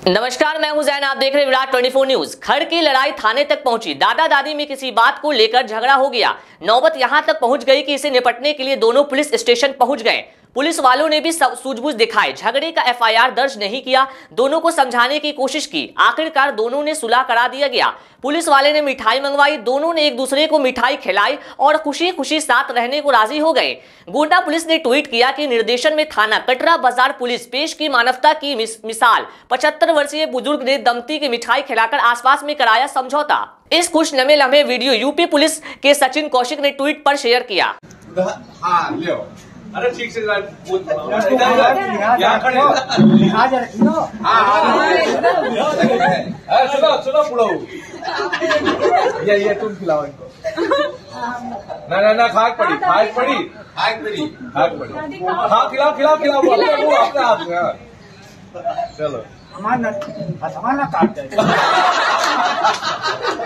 नमस्कार, मैं हूं जैन, आप देख रहे हैं विराट 24 न्यूज। घर की लड़ाई थाने तक पहुंची। दादा दादी में किसी बात को लेकर झगड़ा हो गया। नौबत यहां तक पहुंच गई कि इसे निपटने के लिए दोनों पुलिस स्टेशन पहुंच गए। पुलिस वालों ने भी सूझबूझ दिखाई। झगड़े का एफआईआर दर्ज नहीं किया। दोनों को समझाने की कोशिश की। आखिरकार दोनों ने सुलह करा दिया गया। पुलिस वाले ने मिठाई मंगवाई। दोनों ने एक दूसरे को मिठाई खिलाई और खुशी खुशी साथ रहने को राजी हो गए। गोंडा पुलिस ने ट्वीट किया कि निर्देशन में थाना कटरा बाजार पुलिस पेश की मानवता की मिसाल। 75 वर्षीय बुजुर्ग ने दंपति की मिठाई खिलाकर आसपास में कराया समझौता। इस खुशनमे लम्हे वीडियो यूपी पुलिस के सचिन कौशिक ने ट्वीट पर शेयर किया। अरे ठीक से सुनो पुड़ो ये तुम खिलाओ इनको। ना खाक पड़ी हाँ खिलाओ अपने हाथ में। चलो हमारा काट